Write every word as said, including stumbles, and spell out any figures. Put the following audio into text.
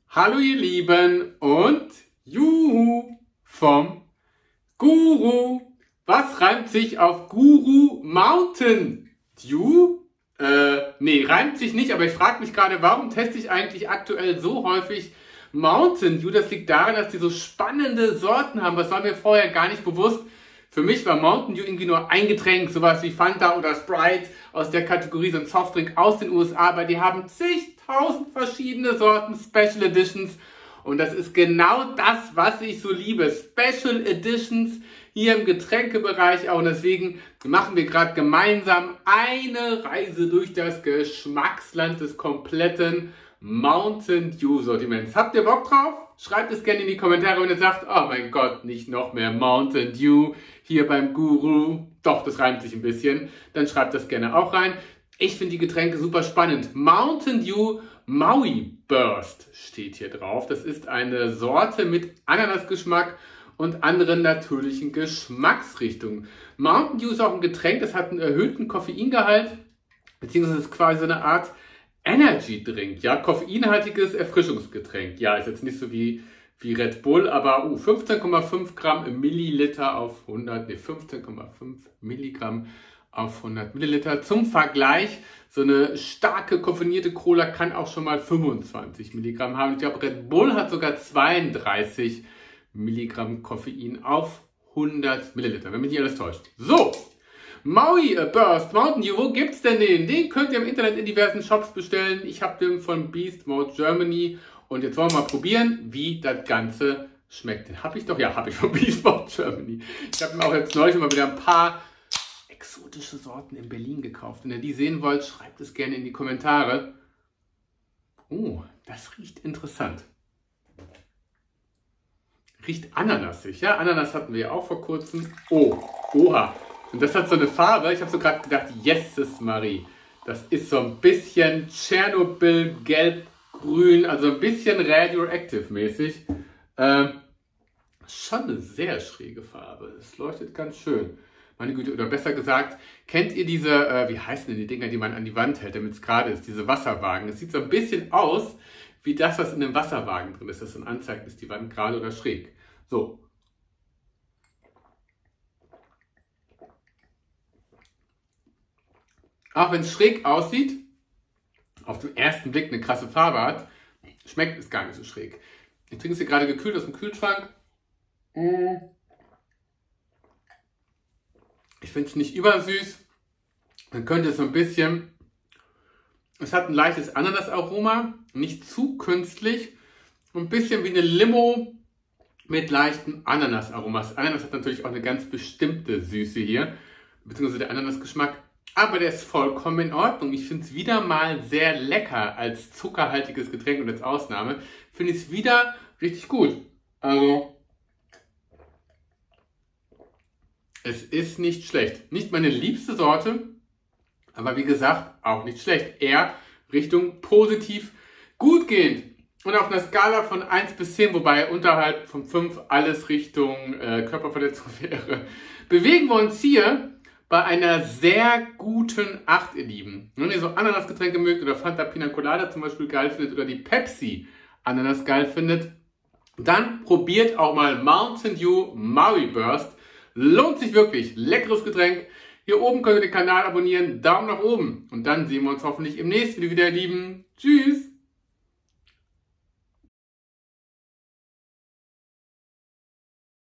Hallo ihr Lieben und Juhu vom Guru. Was reimt sich auf Guru? Mountain Dew? Äh, nee, reimt sich nicht, aber ich frage mich gerade, warum teste ich eigentlich aktuell so häufig Mountain Dew? Das liegt daran, dass die so spannende Sorten haben. Das war mir vorher gar nicht bewusst. Für mich war Mountain Dew irgendwie nur ein Getränk, sowas wie Fanta oder Sprite aus der Kategorie, so ein Softdrink aus den U S A, aber die haben zigtausend verschiedene Sorten, Special Editions. Und das ist genau das, was ich so liebe. Special Editions hier im Getränkebereich auch. Und deswegen machen wir gerade gemeinsam eine Reise durch das Geschmacksland des kompletten Mountain Dew Sortiments. Habt ihr Bock drauf? Schreibt es gerne in die Kommentare, wenn ihr sagt, oh mein Gott, nicht noch mehr Mountain Dew hier beim Guru. Doch, das reimt sich ein bisschen. Dann schreibt das gerne auch rein. Ich finde die Getränke super spannend. Mountain Dew Maui Burst steht hier drauf. Das ist eine Sorte mit Ananasgeschmack und anderen natürlichen Geschmacksrichtungen. Mountain Dew ist auch ein Getränk, das hat einen erhöhten Koffeingehalt, beziehungsweise ist quasi so eine Art Energy Drink, ja, koffeinhaltiges Erfrischungsgetränk. Ja, ist jetzt nicht so wie, wie Red Bull, aber uh, fünfzehn Komma fünf Gramm im Milliliter auf hundert, ne, fünfzehn Komma fünf Milligramm auf hundert Milliliter. Zum Vergleich, so eine starke koffeinierte Cola kann auch schon mal fünfundzwanzig Milligramm haben. Ich glaube, Red Bull hat sogar zweiunddreißig Milligramm Koffein auf hundert Milliliter, wenn mich nicht alles täuscht. So! Maui Burst Mountain Dew, wo gibt's denn den? Den könnt ihr im Internet in diversen Shops bestellen. Ich habe den von Beast Mode Germany und jetzt wollen wir mal probieren, wie das Ganze schmeckt. Den habe ich doch, ja, habe ich von Beast Mode Germany. Ich habe mir auch jetzt neulich mal wieder ein paar exotische Sorten in Berlin gekauft. Wenn ihr die sehen wollt, schreibt es gerne in die Kommentare. Oh, das riecht interessant. Riecht ananasig, ja? Ananas hatten wir ja auch vor kurzem. Oh, oha. Und das hat so eine Farbe, ich habe so gerade gedacht, Jesus Marie, das ist so ein bisschen Tschernobyl, gelb-grün, also ein bisschen radioactive mäßig. Äh, schon eine sehr schräge Farbe, es leuchtet ganz schön. Meine Güte, oder besser gesagt, kennt ihr diese, äh, wie heißen denn die Dinger, die man an die Wand hält, damit es gerade ist, diese Wasserwagen. Es sieht so ein bisschen aus wie das, was in dem Wasserwagen drin ist, das dann anzeigt, ist die Wand gerade oder schräg. So. Auch wenn es schräg aussieht, auf den ersten Blick eine krasse Farbe hat, schmeckt es gar nicht so schräg. Ich trinke es hier gerade gekühlt aus dem Kühlschrank. Ich finde es nicht übersüß. Man könnte es so ein bisschen, es hat ein leichtes Ananasaroma, nicht zu künstlich. Ein bisschen wie eine Limo mit leichten Ananasaromas. Ananas hat natürlich auch eine ganz bestimmte Süße hier, beziehungsweise der Ananasgeschmack. Aber der ist vollkommen in Ordnung. Ich finde es wieder mal sehr lecker als zuckerhaltiges Getränk und als Ausnahme. Finde ich es wieder richtig gut. Also, es ist nicht schlecht. Nicht meine liebste Sorte, aber wie gesagt, auch nicht schlecht. Eher Richtung positiv gut gehend. Und auf einer Skala von eins bis zehn, wobei unterhalb von fünf alles Richtung äh, Körperverletzung wäre, bewegen wir uns hier bei einer sehr guten acht, ihr Lieben. Wenn ihr so Ananasgetränke mögt oder Fanta Pina Colada zum Beispiel geil findet oder die Pepsi Ananas geil findet, dann probiert auch mal Mountain Dew Maui Burst. Lohnt sich wirklich. Leckeres Getränk. Hier oben könnt ihr den Kanal abonnieren. Daumen nach oben. Und dann sehen wir uns hoffentlich im nächsten Video wieder, ihr Lieben. Tschüss.